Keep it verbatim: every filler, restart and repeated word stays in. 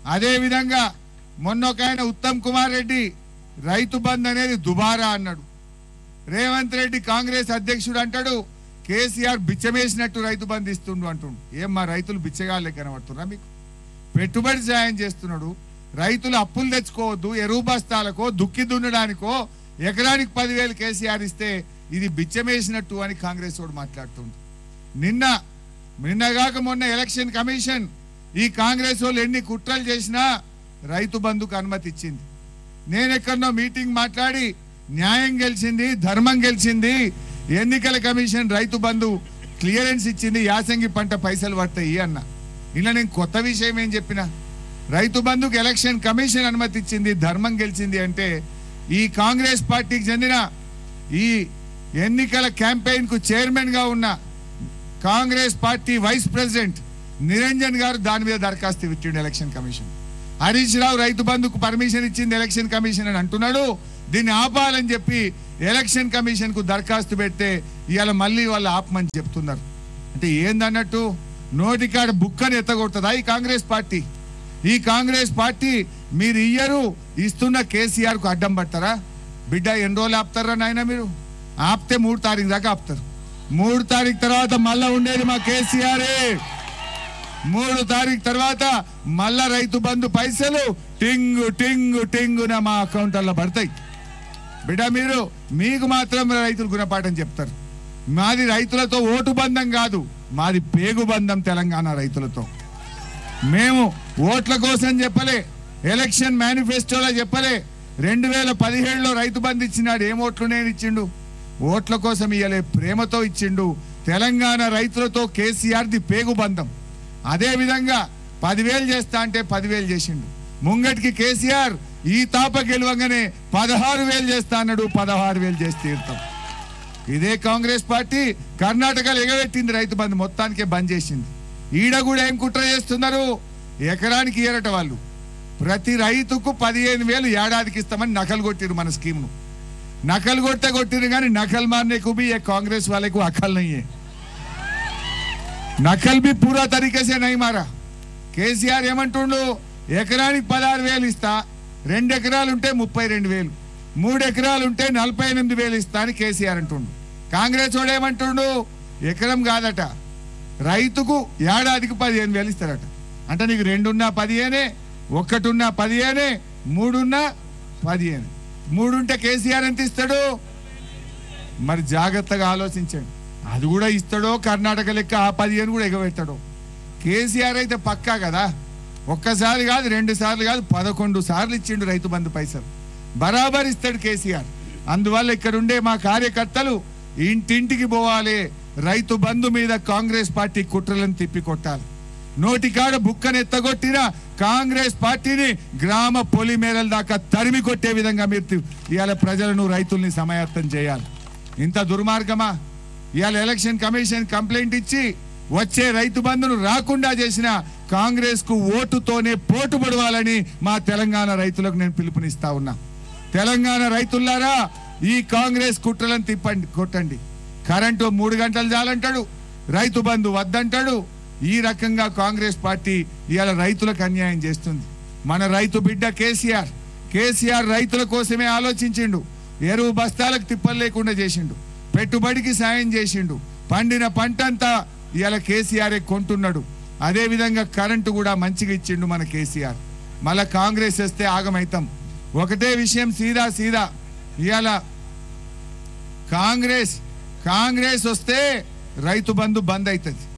అదే విధంగా మొన్న ఒక ఆయన ఉత్తమ్ కుమార్ రెడ్డి రైతు బంద్ అనేది దుబారా అన్నాడు. రేవంత్ రెడ్డి కాంగ్రెస్ అధ్యక్షుడు అంటాడు కేసీఆర్ బిచ్చమేసినట్టు రైతు బంద్ ఇస్తుండు అంటుండు. ఏం మా రైతులు బిచ్చగాళ్ళే కనబడుతున్నా మీకు? పెట్టుబడి సాయం చేస్తున్నాడు. రైతులు అప్పులు తెచ్చుకోవద్దు, ఎరువు బస్తాలకో దుక్కి దున్నడానికో ఎకరానికి పదివేలు కేసీఆర్ ఇస్తే ఇది బిచ్చమేసినట్టు అని కాంగ్రెస్ వాడు మాట్లాడుతుండు. నిన్న నిన్నగాక మొన్న ఎలక్షన్ కమిషన్ ఈ కాంగ్రెస్ వాళ్ళు ఎన్ని కుట్రలు చేసినా రైతు బంధుకు అనుమతి ఇచ్చింది. నేను ఎక్కడనో మీటింగ్ మాట్లాడి న్యాయం గెలిచింది, ధర్మం గెలిచింది, ఎన్నికల కమిషన్ రైతు బంధు క్లియరెన్స్ ఇచ్చింది, యాసంగి పంట పైసలు పడతాయి అన్న. ఇలా నేను కొత్త విషయం ఏం చెప్పినా, రైతు బంధుకు ఎలక్షన్ కమిషన్ అనుమతి ఇచ్చింది, ధర్మం గెలిచింది అంటే ఈ కాంగ్రెస్ పార్టీకి చెందిన ఈ ఎన్నికల క్యాంపెయిన్ కు చైర్మన్ గా ఉన్న Congress party vice president Niranjan గారు దాని మీద దరఖాస్తు ఇచ్చిండు ఎలక్షన్ కమిషన్. హరీష్ రావు రైతు బంధుకు పర్మిషన్ ఇచ్చింది ఎలక్షన్ కమిషన్ అని అంటున్నాడు. దీన్ని ఆపాలని చెప్పి ఎలక్షన్ కమిషన్ కు దరఖాస్తు పెడితే ఇవాళ మళ్ళీ వాళ్ళు ఆపమని చెప్తున్నారు. అంటే ఏందన్నట్టు నోటికాడ బుక్కని ఎత్తగొడుతుందా ఈ కాంగ్రెస్ పార్టీ? ఈ కాంగ్రెస్ పార్టీ మీరు ఇయ్యరు, ఇస్తున్న కేసీఆర్ కు అడ్డం పడతారా? బిడ్డ ఎన్ని రోజులు ఆపుతారా నాయన? మీరు ఆపితే మూడు తారీఖు దాకా ఆపుతారు. మూడు తారీఖు తర్వాత మళ్ళా ఉండేది మా కేసీఆరే. మూడు తారీఖు తర్వాత మళ్ళా రైతు బంధు పైసలు టింగు టింగు టింగున మా అకౌంట్లలో పడతాయి. బిడ్డ మీరు మీకు మాత్రం రైతులు గుణపాఠం చెప్తారు. మాది రైతులతో ఓటు బంధం కాదు, మాది పేగు బంధం తెలంగాణ రైతులతో. మేము ఓట్ల కోసం చెప్పలే, ఎలక్షన్ మేనిఫెస్టోలో చెప్పలే. రెండు వేల పదిహేడులో రైతు బంధు ఇచ్చినాడు, ఏం ఓట్లు నేను ఇచ్చిండు? ఓట్ల కోసం ఇయ్యలే, ప్రేమతో ఇచ్చిండు. తెలంగాణ రైతులతో కేసీఆర్ ది పేగు బంధం. అదే విధంగా పదివేలు చేస్తా అంటే పదివేలు చేసిండు. ముంగటికి కేసీఆర్ ఈ తాప గెలవంగానే పదహారు వేలు చేస్తా అన్నాడు, పదహారు వేలు చేసి తీరుతాం. ఇదే కాంగ్రెస్ పార్టీ కర్ణాటకలో ఎగబెట్టింది రైతు బంధు, మొత్తానికే బంద్ చేసింది. ఈడ కూడా ఏం కుట్ర చేస్తున్నారు? ఎకరానికి ఇయ్యరట వాళ్ళు. ప్రతి రైతుకు పదిహేను వేలు ఏడాదికి ఇస్తామని నకలు కొట్టిరు మన స్కీమ్ను. నకలు కొట్టే కొట్టిరు కానీ నకల్ మారనే को भी ये कांग्रेस वाले को अकल नहीं है. नकल भी पूरा तरीके से नहीं मारा. కేసీఆర్ ఏమంటుండు? ఎకరానికి పదహారు వేలు ఇస్తా, రెండు ఎకరాలు ఉంటే ముప్పై రెండు వేలు, మూడు ఎకరాలు ఉంటే నలభై ఎనిమిది వేలు ఇస్తా అని కేసీఆర్ అంటుండు. కాంగ్రెస్ వాడు ఏమంటుండు? ఎకరం కాదట, రైతుకు ఏడాదికి పదిహేను వేలు ఇస్తారట. అంటే నీకు రెండున్నా పదిహేనే, ఒక్కటున్నా పదిహేనే, మూడున్నా పదిహేను. మూడుంటే కేసీఆర్ ఎంత ఇస్తాడు? మరి జాగ్రత్తగా ఆలోచించండి. అది కూడా ఇస్తాడో కర్ణాటక లెక్క ఆ పదిహేను కూడా ఎగబెట్టాడో. కేసీఆర్ అయితే పక్కా కదా, ఒక్కసారి కాదు, రెండు సార్లు కాదు, పదకొండు సార్లు ఇచ్చిండు రైతు బంధు పైసలు. బరాబర్ ఇస్తాడు కేసీఆర్. అందువల్ల ఇక్కడ ఉండే మా కార్యకర్తలు ఇంటింటికి పోవాలి, రైతు బంధు మీద కాంగ్రెస్ పార్టీ కుట్రలను తిప్పి కొట్టాలి. నోటికాడ బుక్కను ఎత్తగొట్టిన కాంగ్రెస్ పార్టీని గ్రామ పొలి మేరల దాకా తరిమి కొట్టే విధంగా మీరు ఇవాళ ప్రజలను రైతుల్ని సమాయత్తం చేయాలి. ఇంత దుర్మార్గమా? ఇవాళ ఎలక్షన్ కమిషన్ కంప్లైంట్ ఇచ్చి వచ్చే రైతు బంధును రాకుండా చేసిన కాంగ్రెస్ కు ఓటుతోనే పోటు పడవాలని మా తెలంగాణ రైతులకు నేను పిలుపునిస్తా ఉన్నా. తెలంగాణ రైతులారా, ఈ కాంగ్రెస్ కుట్రలను తిప్పండి, కొట్టండి. కరెంటు మూడు గంటలు చాలంటాడు, రైతు బంధు వద్దంటాడు. ఈ రకంగా కాంగ్రెస్ పార్టీ ఇవాళ రైతులకు అన్యాయం చేస్తుంది. మన రైతు బిడ్డ కేసీఆర్ కేసీఆర్ రైతుల కోసమే ఆలోచించిండు. ఎరువు బస్తాలకు తిప్పలు లేకుండా చేసిండు, పెట్టుబడికి సాయం చేసిండు, పండిన పంట అంతా ఇవాళ కేసీఆర్ కొంటున్నాడు. అదే విధంగా కరెంటు కూడా మంచిగా ఇచ్చిండు మన కేసీఆర్. మళ్ళా కాంగ్రెస్ వస్తే ఆగమైతాం. ఒకటే విషయం సీదా సీదా, ఇవాళ కాంగ్రెస్ కాంగ్రెస్ వస్తే రైతు బంధు బంద్ అవుతుంది.